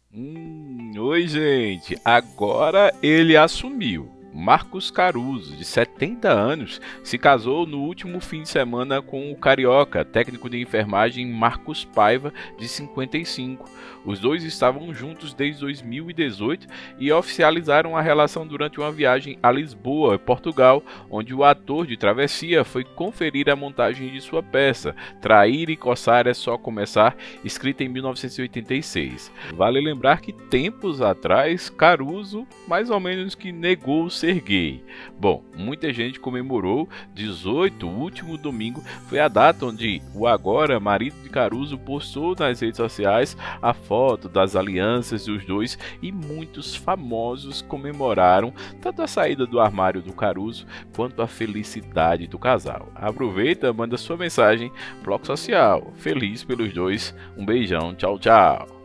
Oi, gente. Agora ele assumiu. Marcos Caruso, de 70 anos, se casou no último fim de semana com o carioca, técnico de enfermagem Marcos Paiva, de 55. Os dois estavam juntos desde 2018 e oficializaram a relação durante uma viagem a Lisboa, Portugal, onde o ator de Travessia foi conferir a montagem de sua peça, Trair e Coçar é Só Começar, escrita em 1986. Vale lembrar que tempos atrás, Caruso mais ou menos que negou ser gay. Bom, muita gente comemorou. 18, o último domingo, foi a data onde o agora marido de Caruso postou nas redes sociais a foto das alianças dos dois e muitos famosos comemoraram tanto a saída do armário do Caruso quanto a felicidade do casal. Aproveita, manda sua mensagem, bloco social. Feliz pelos dois. Um beijão, tchau, tchau.